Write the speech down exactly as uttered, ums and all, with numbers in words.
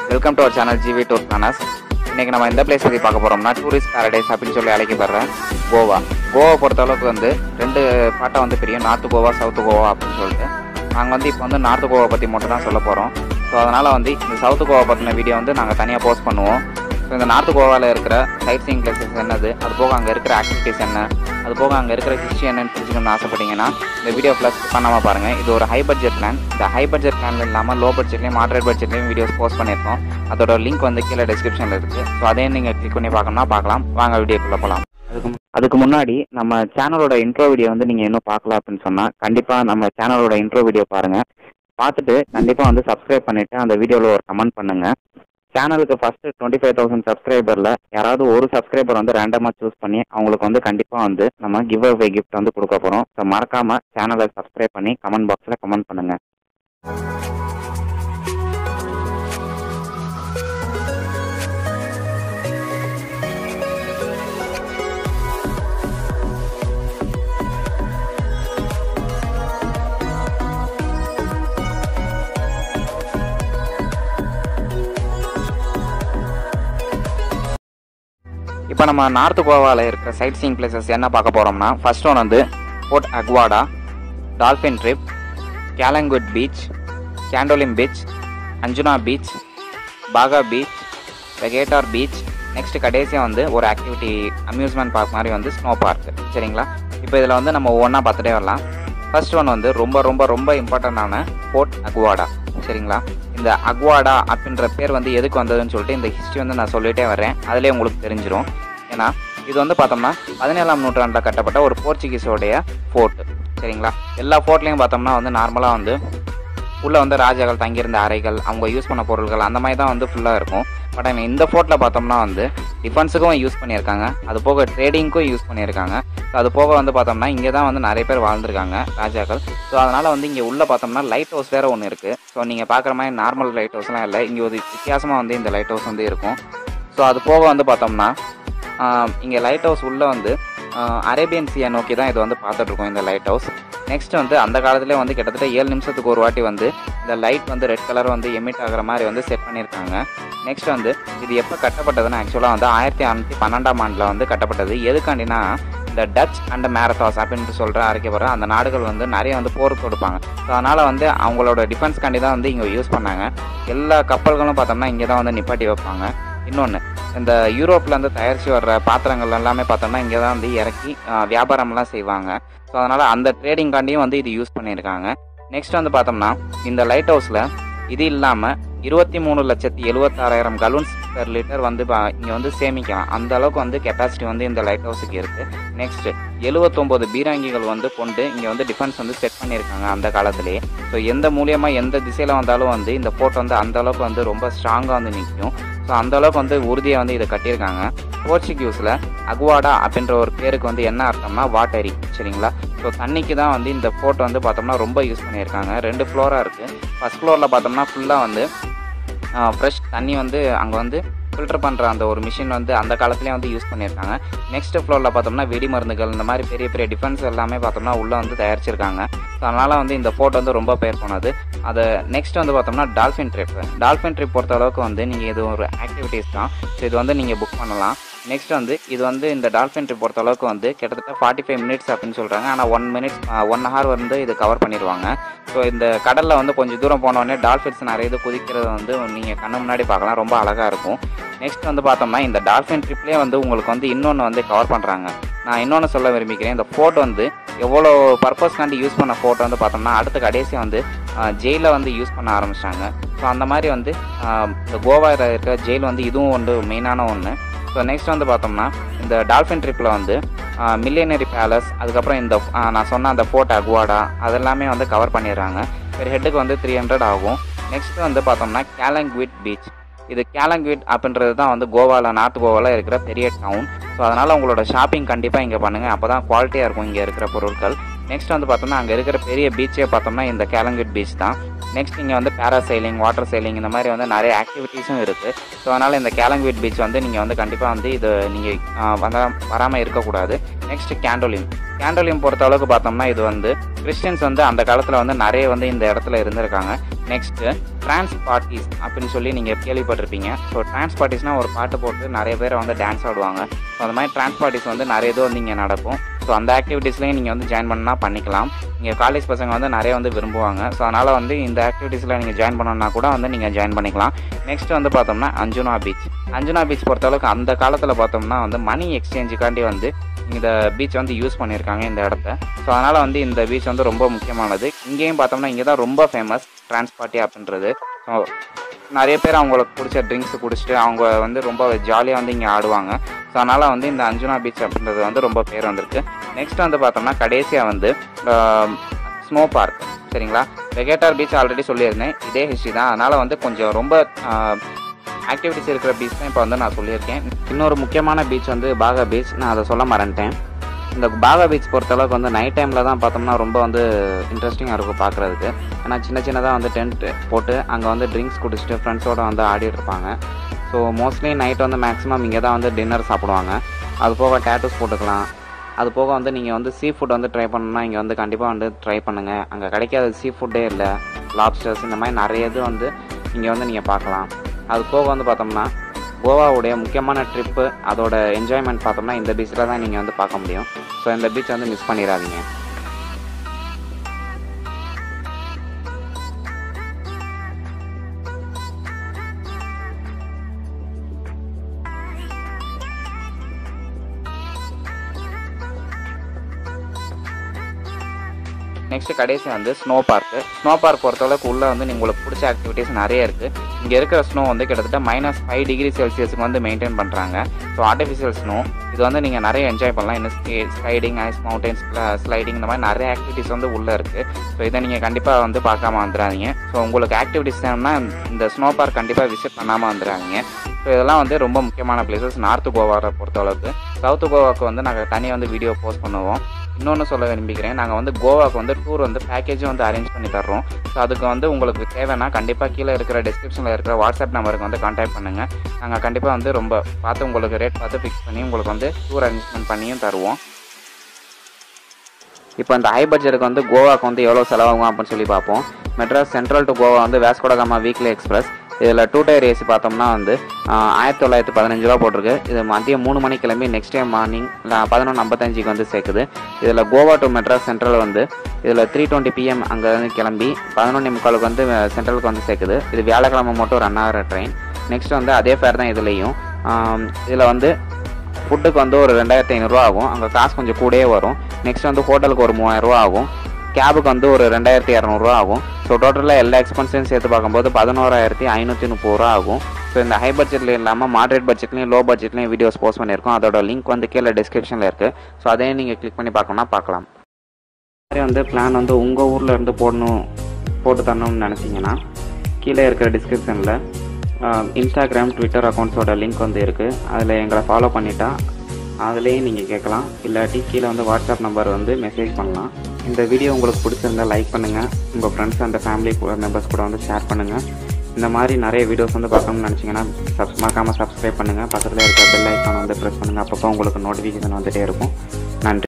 Welcome to our channel GV tour planners. இன்றைக்கி நம்ம எந்த பிளேஸ் பற்றி பார்க்க போகிறோம்னா டூரிஸ்ட் பேரடைஸ் அப்படின்னு சொல்லி அழைக்கப்படுற கோவா. கோவா பொறுத்தளவுக்கு வந்து ரெண்டு பாட்டை வந்து பிரியும், நார்த்து கோவா சவுத்து கோவா அப்படின்னு சொல்லிட்டு. நாங்கள் வந்து இப்போ வந்து நார்த்து கோவா பற்றி மட்டும் தான் சொல்ல போகிறோம். ஸோ அதனால் வந்து இந்த சவுத்து கோவா பற்றின வீடியோ வந்து நாங்கள் தனியாக போஸ்ட் பண்ணுவோம். ஸோ இந்த நார்த்து கோவாவில் இருக்கிற சைட் சீயிங் பிளேசஸ் என்னது, அது போக அங்கே இருக்கிற ஆக்டிவிட்டீஸ் என்ன, அது போக அங்கே இருக்கிற ஹிஸ்ட்ரி என்னன்னு தெரிஞ்சுக்கணும்னு ஆசைப்பட்டீங்கன்னா இந்த வீடியோ ப்ளஸ் பண்ணாமல் பாருங்கள். இது ஒரு ஹை பட்ஜெட் பிளான். இந்த ஹை பட்ஜெட் பிளானில் இல்லாமல் லோ பட்ஜெட்லேயும் மாடரேட் பட்ஜெட்லேயும் வீடியோஸ் போஸ்ட் பண்ணியிருக்கோம். அதோட லிங்க் வந்து கீழே டிஸ்கிரிப்ஷனில் இருக்குது. ஸோ அதையும் நீங்கள் கிளிக் பண்ணி பார்க்கணும்னா பார்க்கலாம். வாங்க வீடியோக்குள்ளே போகலாம். அதுக்கு அதுக்கு முன்னாடி நம்ம சேனலோட இன்ட்ரோ வீடியோ வந்து நீங்கள் இன்னும் பார்க்கல அப்படின்னு சொன்னால் கண்டிப்பாக நம்ம சேனலோட இன்ட்ரோ வீடியோ பாருங்கள். பார்த்துட்டு கண்டிப்பாக வந்து சப்ஸ்கிரைப் பண்ணிவிட்டு அந்த வீடியோவில் ஒரு கமெண்ட் பண்ணுங்கள். சேனலுக்கு ஃபஸ்ட்டு டுவெண்ட்டி ஃபைவ் தௌசண்ட் சப்ஸ்கிரைபரில் யாராவது ஒரு சப்ஸ்கிரைபர் வந்து ரேண்டமாக சூஸ் பண்ணி அவங்களுக்கு வந்து கண்டிப்பாக வந்து நம்ம கிவ் அவே கிஃப்ட் வந்து கொடுக்க போகிறோம். ஸோ மறக்காமல் சேனலை சப்ஸ்கிரைப் பண்ணி கமெண்ட் பாக்ஸில் கமெண்ட் பண்ணுங்கள். இப்போ நம்ம நார்த்து கோவாவில் இருக்கிற சைட் சீயிங் பிளேசஸ் என்ன பார்க்க போகிறோம்னா, ஃபர்ஸ்ட் ஒன் வந்து fort Aguada, dolphin trip, Calangute beach, Candolim beach, Anjuna beach, Baga beach, Vagator beach. Next கடைசியாக வந்து ஒரு ஆக்டிவிட்டி அம்யூஸ்மெண்ட் பார்க் மாதிரி வந்து ஸ்னோ பார்க். சரிங்களா? இப்போ இதில் வந்து நம்ம ஒவ்வொன்றா பார்த்துட்டே வரலாம். ஃபர்ஸ்ட் ஒன் வந்து ரொம்ப ரொம்ப ரொம்ப இம்பார்ட்டண்டான போர்ட் அக்வாடா. சரிங்களா? இந்த அக்வாடா அப்படின்ற பேர் வந்து எதுக்கு வந்ததுன்னு சொல்லிட்டு இந்த ஹிஸ்ட்ரி வந்து நான் சொல்லிகிட்டே வரேன். அதிலே உங்களுக்கு தெரிஞ்சிடும். ஏன்னா இது வந்து பார்த்தோம்னா பதினேழாம் நூற்றாண்டில் கட்டப்பட்ட ஒரு போர்ச்சுகீஸோடைய ஃபோர்ட்டு. சரிங்களா? எல்லா ஃபோர்ட்லேயும் பார்த்தோம்னா வந்து நார்மலாக வந்து உள்ளே வந்து ராஜாக்கள் தங்கியிருந்த அறைகள், அவங்க யூஸ் பண்ண பொருட்கள் அந்த மாதிரி தான் வந்து ஃபுல்லாக இருக்கும். பட் இந்த ஃபோர்ட்டில் பார்த்தோம்னா வந்து டிஃபென்ஸுக்கும் யூஸ் பண்ணியிருக்காங்க, அது போக ட்ரேடிங்க்கும் யூஸ் பண்ணியிருக்காங்க. ஸோ அது போக வந்து பார்த்தோம்னா இங்கே தான் வந்து நிறைய பேர் வாழ்ந்துருக்காங்க ராஜாக்கள். ஸோ அதனால் வந்து இங்கே உள்ளே பார்த்தோம்னா லைட் ஹவுஸ் வேறு ஒன்று இருக்குது. ஸோ நீங்கள் பார்க்குற மாதிரி நார்மல் லைட் ஹவுஸ்லாம் இல்லை, இங்கே ஒரு வித்தியாசமாக வந்து இந்த லைட் ஹவுஸ் வந்து இருக்கும். ஸோ அது போக வந்து பார்த்தோம்னா இங்கே லைட் ஹவுஸ் உள்ளே வந்து அரேபியன் சீயை நோக்கி தான் இது வந்து பார்த்துட்ருக்கோம் இந்த லைட் ஹவுஸ். நெக்ஸ்ட் வந்து அந்த காலத்துலேயே வந்து கிட்டத்தட்ட ஏழு நிமிஷத்துக்கு ஒரு வாட்டி வந்து இந்த லைட் வந்து ரெட் கலர் வந்து எமிட் ஆகிற மாதிரி வந்து செட் பண்ணியிருக்காங்க. நெக்ஸ்ட் வந்து இது எப்போ கட்டப்பட்டதுன்னா ஆக்சுவலாக வந்து ஆயிரத்தி அறநூற்றி பன்னெண்டாம் ஆண்டில் வந்து கட்டப்பட்டது. எதுக்காண்டினா இந்த டச் அண்ட் மேரத்தாஸ் அப்படின்ட்டு சொல்கிற அழைக்கப்படுற அந்த நாடுகள் வந்து நிறைய வந்து போர் கொடுப்பாங்க. ஸோ அதனால் வந்து அவங்களோட டிஃபென்ஸ்காண்டி தான் வந்து இங்கே யூஸ் பண்ணாங்க. எல்லா கப்பல்களும் பார்த்தோம்னா இங்கே தான் வந்து நிப்பாட்டி வைப்பாங்க. இன்னொன்று, இந்த யூரோப்லேருந்து தயாரித்து வர்ற பாத்திரங்கள் எல்லாமே பார்த்தோம்னா இங்கே தான் வந்து இறக்கி வியாபாரம்லாம் செய்வாங்க. ஸோ அதனால் அந்த ட்ரேடிங்காண்டியும் வந்து இது யூஸ் பண்ணியிருக்காங்க. நெக்ஸ்ட் வந்து பார்த்தோம்னா இந்த லைட் ஹவுஸில் இது இல்லாமல் இருபத்தி மூணு லட்சத்தி எழுபத்தாறாயிரம் கலூன்ஸ் பெர் லிட்டர் வந்து இங்கே வந்து சேமிக்கலாம். அந்த அளவுக்கு வந்து கெப்பாசிட்டி வந்து இந்த லைட் ஹவுஸுக்கு இருக்குது. நெக்ஸ்ட்டு எழுபத்தொம்போது பீராங்கிகள் வந்து கொண்டு இங்கே வந்து டிஃபென்ஸ் வந்து செட் பண்ணியிருக்காங்க அந்த காலத்திலேயே. ஸோ எந்த மூலியமாக எந்த திசையில் வந்தாலும் வந்து இந்த போர்ட் வந்து அந்த அளவுக்கு வந்து ரொம்ப ஸ்ட்ராங்காக வந்து நிற்கும். ஸோ அந்தளவுக்கு வந்து உறுதியை வந்து இதை கட்டியிருக்காங்க. போர்ச்சுகீஸில் அக்வாடா அப்படின்ற ஒரு பேருக்கு வந்து என்ன அர்த்தம்னா வாட்டரி. சரிங்களா? ஸோ தண்ணிக்கு தான் வந்து இந்த போர்ட் வந்து பார்த்தோம்னா ரொம்ப யூஸ் பண்ணியிருக்காங்க. ரெண்டு ஃப்ளோராக இருக்குது. ஃபஸ்ட் ஃப்ளோரில் பார்த்தோம்னா ஃபுல்லாக வந்து ஃப்ரெஷ் தண்ணி வந்து அங்கே வந்து ஃபில்டர் பண்ணுற அந்த ஒரு மிஷின் வந்து அந்த காலத்துலேயே வந்து யூஸ் பண்ணியிருக்காங்க. நெக்ஸ்ட் ஃப்ளோரில் பார்த்தோம்னா வெடி மருந்துகள், இந்த மாதிரி பெரிய பெரிய டிஃபென்ஸ் எல்லாமே பார்த்தோம்னா உள்ளே வந்து தயாரிச்சிருக்காங்க. ஸோ அதனால் வந்து இந்த போர்ட் வந்து ரொம்ப பேர் போனது. அதை நெக்ஸ்ட் வந்து பார்த்தோம்னா டால்ஃபின் ட்ரிப். டால்ஃபின் ட்ரிப் பொறுத்த அளவுக்கு வந்து நீங்கள் இது ஒரு ஆக்டிவிட்டீஸ் தான். ஸோ இது வந்து நீங்கள் புக் பண்ணலாம். நெக்ஸ்ட் வந்து இது வந்து இந்த டால்ஃபின் ட்ரிப் பொறுத்த அளவுக்கு வந்து கிட்டத்தட்ட ஃபார்ட்டி ஃபைவ் மினிட்ஸ் அப்படின்னு சொல்கிறாங்க. ஆனால் ஒன் மினிட்ஸ் ஒன் ஹவர் வந்து இது கவர் பண்ணிடுவாங்க. ஸோ இந்த கடலில் வந்து கொஞ்சம் தூரம் போனோடனே டால்ஃபின்ஸ் நிறைய இது குதிக்கிறது வந்து நீங்கள் கண்ணு முன்னாடி பார்க்கலாம், ரொம்ப அழகாக இருக்கும். நெக்ஸ்ட் வந்து பார்த்தோம்னா இந்த டால்ஃபின் ட்ரிப்லேயே வந்து உங்களுக்கு வந்து இன்னொன்று வந்து கவர் பண்ணுறாங்க. நான் இன்னொன்று சொல்ல விரும்பிக்கிறேன். இந்த ஃபோர்ட் வந்து எவ்வளோ பர்பஸ்க்காண்டி யூஸ் பண்ண ஃபோர்ட் வந்து பார்த்தோம்னா அடுத்த கடைசியாக வந்து ஜெயிலில் வந்து யூஸ் பண்ண ஆரம்பிச்சிட்டாங்க. ஸோ அந்த மாதிரி வந்து இந்த கோவாவில் இருக்கிற ஜெயில் வந்து இதுவும் வந்து மெயினான ஒன்று. ஸோ நெக்ஸ்ட் வந்து பார்த்தோம்னா இந்த டால்ஃபின் ட்ரிப்பில் வந்து மில்லியனரி பேலஸ், அதுக்கப்புறம் இந்த நான் சொன்ன அந்த ஃபோர்ட் அக்வாடா அதெல்லாமே வந்து கவர் பண்ணிடுறாங்க. பெர் ஹெட்டுக்கு வந்து த்ரீ ஹண்ட்ரட் ஆகும். நெக்ஸ்ட் வந்து பார்த்தோம்னா கேலங்குட் பீச். இது கேலங்குட் அப்படின்றது தான் வந்து கோவாவில் நார்த் கோவாவில் இருக்கிற பெரிய டவுன். ஸோ அதனால் உங்களோட ஷாப்பிங் கண்டிப்பாக இங்கே பண்ணுங்கள். அப்போ தான் குவாலிட்டியாக இருக்கும் இங்கே இருக்கிற பொருட்கள். நெக்ஸ்ட் வந்து பார்த்தோம்னா அங்கே இருக்கிற பெரிய பீச்சே பார்த்தோம்னா இந்த கேலங்குட் பீச் தான். நெக்ஸ்ட் இங்கே வந்து பேராசைலிங், வாட்டர் சைலிங் இந்த மாதிரி வந்து நிறைய ஆக்டிவிட்டீஸும் இருக்குது. ஸோ அதனால் இந்த கேலங்குட் பீச் வந்து நீங்கள் வந்து கண்டிப்பாக வந்து இது நீங்கள் வர வராமல் இருக்கக்கூடாது. நெக்ஸ்ட் கேண்டோலிம். கேண்டோலிம் பொறுத்த அளவுக்கு பார்த்தோம்னா இது வந்து கிறிஸ்டியன்ஸ் வந்து அந்த காலத்தில் வந்து நிறைய வந்து இந்த இடத்துல இருந்திருக்காங்க. நெக்ஸ்ட்டு ட்ரான்ஸ் பார்ட்டிஸ் அப்படின்னு சொல்லி நீங்கள் கேள்விப்பட்டிருப்பீங்க. ஸோ ட்ரான்ஸ் பார்ட்டிஸ்னால் ஒரு பாட்டு போட்டு நிறைய பேர் வந்து டான்ஸ் ஆடுவாங்க. ஸோ அந்த மாதிரி ட்ரான்ஸ் பார்ட்டிஸ் வந்து நிறைய இது வந்து இங்கே நடக்கும். ஸோ அந்த ஆக்டிவிட்டீஸ்லேயும் நீங்கள் வந்து ஜாயின் பண்ணால் பண்ணிக்கலாம். இங்கே காலேஜ் பசங்க வந்து நிறைய வந்து விரும்புவாங்க. ஸோ அதனால் வந்து இந்த ஆக்டிவிட்டீஸில் நீங்கள் ஜாயின் பண்ணணுன்னா கூட வந்து நீங்கள் ஜாயின் பண்ணிக்கலாம். நெக்ஸ்ட் வந்து பார்த்தோம்னா அஞ்சுனா பீச். அஞ்சுனா பீச் பொறுத்தளவுக்கு அந்த காலத்தில் பார்த்தோம்னா வந்து மணி எக்ஸ்சேஞ்சுக்காண்டி வந்து இந்த பீச் வந்து யூஸ் பண்ணியிருக்காங்க இந்த இடத்த. ஸோ அதனால் வந்து இந்த பீச் வந்து ரொம்ப முக்கியமானது. இங்கேயும் பார்த்தோம்னா இங்கே தான் ரொம்ப ஃபேமஸ் ட்ரான்ஸ் பார்ட்டி அப்படின்றது. ஸோ நிறைய பேர் அவங்களுக்கு பிடிச்ச ட்ரிங்க்ஸ் குடிச்சிட்டு அவங்க வந்து ரொம்ப ஜாலியாக வந்து இங்கே ஆடுவாங்க. ஸோ அதனால் வந்து இந்த அஞ்சுனா பீச் அப்படின்றது வந்து ரொம்ப பேர் வந்திருக்கு. நெக்ஸ்ட் வந்து பார்த்தோம்னா கடைசியாக வந்து ஸ்னோ பார்க். சரிங்களா, வெகேட்டார் பீச் ஆல்ரெடி சொல்லியிருந்தேன், இதே ஹிஸ்ட்ரி தான். அதனால் வந்து கொஞ்சம் ரொம்ப ஆக்டிவிட்டிஸ் இருக்கிற பீச் தான் இப்போ வந்து நான் சொல்லியிருக்கேன். இன்னொரு முக்கியமான பீச் வந்து பாகா பீச், நான் அதை சொல்ல மறந்துட்டேன். இந்த பாகா பீச் பொறுத்தளவுக்கு வந்து நைட் டைமில் தான் பார்த்தோம்னா ரொம்ப வந்து இன்ட்ரெஸ்டிங்காக இருக்கும் பார்க்குறதுக்கு. ஏன்னா சின்ன சின்னதாக வந்து டென்ட் போட்டு அங்கே வந்து ட்ரிங்க்ஸ் குடிச்சிட்டு ஃப்ரெண்ட்ஸோடு வந்து ஆடிட்டு இருப்பாங்க. ஸோ மோஸ்ட்லி நைட் வந்து மேக்ஸிமம் இங்கே தான் வந்து டின்னர் சாப்பிடுவாங்க. அது போக டேட்டூஸ் போட்டுக்கலாம். அது போக வந்து நீங்கள் வந்து சீ ஃபுட் வந்து ட்ரை பண்ணணும்னா இங்கே வந்து கண்டிப்பாக வந்து ட்ரை பண்ணுங்கள். அங்கே கிடைக்காத சீ ஃபுட்டே இல்லை. லாப்ஸ்டர்ஸ் இந்த மாதிரி நிறைய இது வந்து இங்கே வந்து நீங்கள் பார்க்கலாம். அது போக வந்து பார்த்தோம்னா கோவாவுடைய முக்கியமான ட்ரிப்பு அதோட என்ஜாய்மெண்ட் பார்த்தோம்னா இந்த பீச்சில் தான் நீங்கள் வந்து பார்க்க முடியும். ஸோ இந்த பீச் வந்து மிஸ் பண்ணிடாதீங்க. நெக்ஸ்ட் கடைசி வந்து ஸ்னோ பார்க்கு. ஸ்னோ பார்க் பொறுத்தளவுக்கு உள்ளே வந்து உங்களுக்கு பிடிச்ச ஆக்டிவிட்டீஸ் நிறைய இருக்குது. இங்கே இருக்கிற ஸ்னோ வந்து கிட்டத்தட்ட மைனஸ் ஃபைவ் டிகிரி செல்சியஸுக்கு வந்து மெயின்டைன் பண்ணுறாங்க. ஸோ ஆர்டிஃபிஷியல் ஸ்னோ இது வந்து நீங்கள் நிறைய என்ஜாய் பண்ணலாம். இன்னும் ski sliding, ice mountains, sliding இந்த மாதிரி நிறைய ஆக்டிவிட்டீஸ் வந்து உள்ளே இருக்குது. ஸோ இதை நீங்கள் கண்டிப்பாக வந்து பார்க்காம வந்துடாதீங்க. ஸோ உங்களுக்கு ஆக்டிவிட்டீஸ் வேணும்னா இந்த ஸ்னோ பார்க் கண்டிப்பாக விசிட் பண்ணாமல் வந்துடாதீங்க. ஸோ இதெல்லாம் வந்து ரொம்ப முக்கியமான பிளேசஸ் நார்த்து கோவாவை பொறுத்தளவுக்கு. சவுத்து கோவாவுக்கு வந்து நாங்கள் தனியாக வந்து வீடியோ போஸ்ட் பண்ணுவோம். இன்னொன்று சொல்ல விரும்பிக்கிறேன், நாங்கள் வந்து கோவாவுக்கு வந்து டூர் வந்து பேக்கேஜும் வந்து அரேஞ்ச் பண்ணி தர்றோம். ஸோ அதுக்கு வந்து உங்களுக்கு தேவைன்னா கண்டிப்பாக கீழே இருக்கிற டிஸ்கிரிப்ஷனில் இருக்கிற வாட்ஸ்அப் நம்பருக்கு வந்து கான்டாக்ட் பண்ணுங்கள். நாங்கள் கண்டிப்பாக வந்து ரொம்ப பார்த்து உங்களுக்கு ரேட் பார்த்து ஃபிக்ஸ் பண்ணி உங்களுக்கு வந்து டூர் அரேஞ்ச்மெண்ட் பண்ணியும் தருவோம். இப்போ இந்த ஹை பட்ஜெட்டுக்கு வந்து கோவாவுக்கு வந்து எவ்வளோ செலவாகும் அப்படின்னு சொல்லி பார்ப்போம். மெட்ராஸ் சென்ட்ரல் டு கோவா வந்து வாஸ்கோ ட காமா வீக்லி எக்ஸ்பிரஸ். இதில் டூ டயர் ஏசி பார்த்தோம்னா வந்து ஆயிரத்தி தொள்ளாயிரத்தி பதினஞ்சு ரூபா போட்டிருக்கு. இது மதியம் மூணு மணிக்கு கிளம்பி நெக்ஸ்ட் டே மார்னிங் பதினொன்று ஐம்பத்தஞ்சுக்கு வந்து சேர்க்குது. இதில் கோவா டு மெட்ராஸ் சென்ட்ரல் வந்து இதில் த்ரீ டுவெண்ட்டி பிஎம் அங்கே வந்து கிளம்பி பதினொன்று முக்காலுக்கு வந்து சென்ட்ரலுக்கு வந்து சேர்க்குது. இது வியாழக்கிழமை மட்டும் ரன் ஆகிற ட்ரெயின். நெக்ஸ்ட் வந்து அதே ஃபேர் தான் இதுலேயும். இதில் வந்து ஃபுட்டுக்கு வந்து ஒரு ரெண்டாயிரத்தி ஐநூறுரூவா ஆகும். அங்கே காசு கொஞ்சம் கூடயே வரும். நெக்ஸ்ட் வந்து ஹோட்டலுக்கு ஒரு மூவாயிரரூவா ஆகும். கேபுக்கு வந்து ஒரு ரெண்டாயிரத்தி இரநூறுவா ஆகும். ஸோ டோட்டலாக எல்லா எக்ஸ்பென்ஸையும் சேர்த்து பார்க்கும்போது பதினோராயிரத்தி ஐநூற்றி முப்பது ரூபா ஆகும். ஸோ இந்த ஹை பட்ஜெட்லேயும் இல்லாமல் மாட்ரேட் பட்ஜெட்லேயும் லோ பட்ஜெட்லேயும் வீடியோஸ் போஸ்ட் பண்ணியிருக்கோம். அதோட லிங்க் வந்து கீழே டிஸ்கிரிப்ஷனில் இருக்குது. ஸோ அதையும் நீங்கள் கிளிக் பண்ணி பார்க்கணும்னா பார்க்கலாம். அதே வந்து பிளான் வந்து உங்கள் ஊரில் இருந்து போடணும் போட்டு தரணும்னு நினச்சிங்கன்னா கீழே இருக்கிற டிஸ்கிரிப்ஷனில் இன்ஸ்டாகிராம், ட்விட்டர் அக்கௌண்ட்ஸோட லிங்க் வந்து இருக்குது. அதில் எங்களை ஃபாலோ பண்ணிட்டா அதுலேயும் நீங்கள் கேட்கலாம். இல்லாட்டி கீழே வந்து வாட்ஸ்அப் நம்பர் வந்து மெசேஜ் பண்ணலாம். இந்த வீடியோ உங்களுக்கு பிடிச்சிருந்தால் லைக் பண்ணுங்கள். உங்கள் ஃப்ரெண்ட்ஸ் அண்ட் ஃபேமிலி மெம்பர்ஸ் கூட வந்து ஷேர் பண்ணுங்கள். இந்த மாதிரி நிறைய வீடியோஸ் வந்து பார்க்கணும்னு நினச்சிங்கன்னா சப்ஸ் மறக்காமல் சப்ஸ்கிரைப் பண்ணுங்கள். பக்கத்தில் இருக்க பெல் ஐக்கான் வந்து ப்ரெஸ் பண்ணுங்கள். அப்பப்போ உங்களுக்கு நோட்டிஃபிகேஷன் வந்துகிட்டே இருக்கும். நன்றி.